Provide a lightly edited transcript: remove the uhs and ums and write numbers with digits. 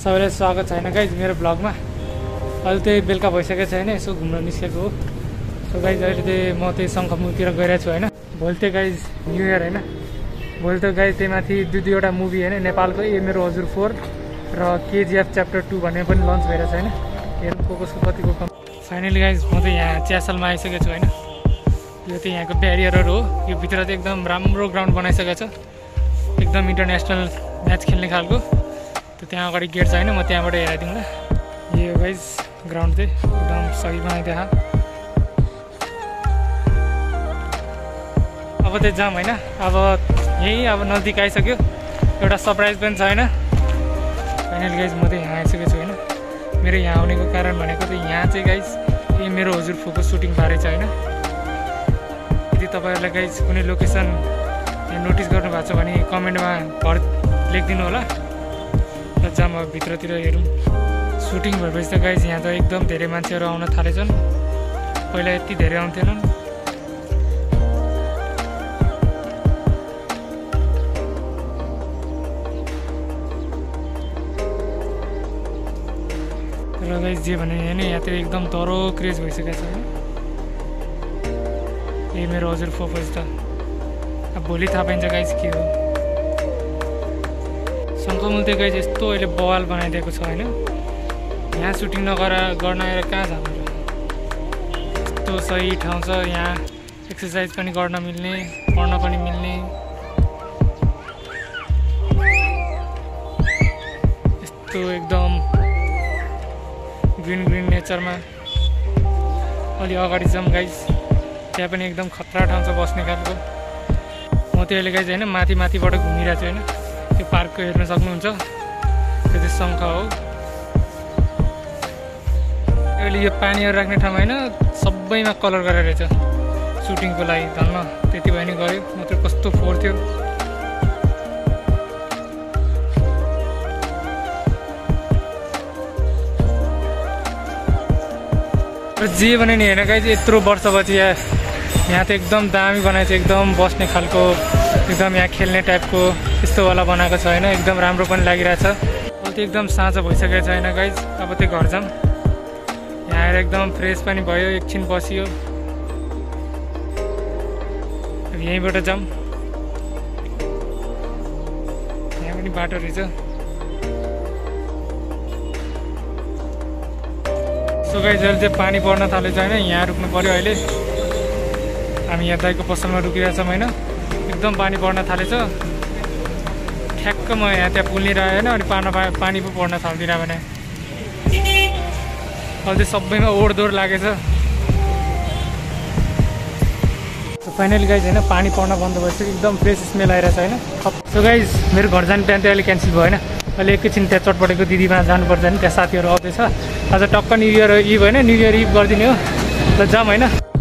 सबैलाई स्वागत छैन गाइज मेरो ब्लगमा। अहिले त्यही बेलुका भइसकेको छैन, यसो घुम्न निस्केको हो। सो गाइज अहिले त्यही म त्यही शङ्खमुखतिर गइरहेको छु होइन। भोलि त्यही गाइज न्यु इयर होइन, भोलि त गाइज त्यही माथि दुईवटा मुभी होइन, नेपालको ए मेरो हजुर 4 र KGF च्याप्टर 2 भन्ने पनि लन्च भइरहेको छ होइन। हेरौँ कसको कतिको कम। फाइनली गाइज म त यहाँ च्यासलमा आइसकेको छु होइन। यो चाहिँ यहाँको ब्यारियरहरू हो। यो भित्र चाहिँ एकदम राम्रो ग्राउन्ड बनाइसकेको छ, एकदम इन्टरनेसनल म्याच खेल्ने खालको। त्यो त्यहाँ अगाडि गेट छ होइन, म त्यहाँबाट हेराइदिउँ ल। यो गाइज ग्राउन्ड चाहिँ एकदम सही बनाइदिएको। अब चाहिँ जाम होइन, अब यहीँ अब नजिक आइसक्यो। एउटा सरप्राइज पनि छ होइन। फाइनली गाइज म चाहिँ यहाँ आइसकेको छु होइन। मेरो यहाँ आउनेको कारण भनेको चाहिँ यहाँ चाहिँ गाइज यो मेरो हजुर फोको सुटिङ बारे छ होइन। यदि तपाईँहरूलाई गाइज कुनै लोकेसन नोटिस गर्नुभएको छ भने कमेन्टमा भर लेखिदिनु होला। र जाम अब भित्रतिर हेरौँ। सुटिङ भएपछि त गाइज यहाँ त एकदम धेरै मान्छेहरू आउन थालेछन्, पहिला यति धेरै आउँथेनन्। र गाइज जे भने होइन, यहाँ त एकदम तरो क्रेज भइसकेको छ होइन। यही मेरो हजुर फोकस त अब भोलि थाहा पाइन्छ गाइज के हो। शङ्खमुल त गाइज यस्तो अहिले बवाल बनाइदिएको छ होइन। यहाँ सुटिङ गर्न आएर कहाँ जानु, यस्तो सही ठाउँ छ। यहाँ एक्सर्साइज पनि गर्न मिल्ने, पढ्न पनि मिल्ने, यस्तो एकदम ग्रिन ग्रिन नेचरमा। अलि अगाडि जाऊँ गाइज, त्यहाँ पनि एकदम खतरा ठाउँ छ बस्ने खालको। म त्यो अहिले गाइज होइन माथिबाट घुमिरहेको छु होइन। त्यो पार्कको हेर्न सक्नुहुन्छ, त्यो चाहिँ शङ्ख हो। अहिले यो पानीहरू राख्ने ठाउँमा होइन, सबैमा कलर गरेर रहेछ सुटिङको लागि। धन्न त्यति भयो नि गऱ्यो, नत्र कस्तो फोहोर थियो। र जे भने नि होइन गाइज, यत्रो वर्षपछि यहाँ त एकदम दामी बनाएको छ, एकदम बस्ने खालको, एकदम यहाँ खेल्ने टाइपको यस्तोवाला बनाएको छ होइन। एकदम राम्रो पनि लागिरहेछ। अब त एकदम साँझ भइसकेको छ होइन गाइज। अब त्यो घर जाऊँ, यहाँ आएर एकदम फ्रेस पनि भयो, एकछिन बसियो। यहीँबाट जाऊँ, यहाँ पनि बाटो रहेछ। सो गाइज अहिले चाहिँ पानी पर्न थालेछ होइन। यहाँ रुक्नु पऱ्यो अहिले। हामी यहाँ दाइको पसलमा रुकिरहेछौँ होइन। एकदम पानी पर्न थालेछ। ठ्याक्क म यहाँ त्यहाँ पुल्निरहेँ होइन, अनि पानी पो पर्न थालिदिरहेँ भने अहिले चाहिँ सबैमा ओहोरदोहोर लागेछ। फाइनली गाइज होइन पानी पर्न बन्द भइसक्यो, एकदम फ्रेस स्मेल आइरहेछ होइन। सो गाइज मेरो घर जाने प्लान चाहिँ अहिले क्यान्सल भयो होइन। अहिले एकैछिन त्यहाँ चटपटेको दिदीमा जानुपर्छ नि, त्यहाँ साथीहरू आउँदैछ। आज टक्क न्यु इयर इभ होइन, न्यु इयर इभ गरिदिने हो। ल जाऊँ होइन।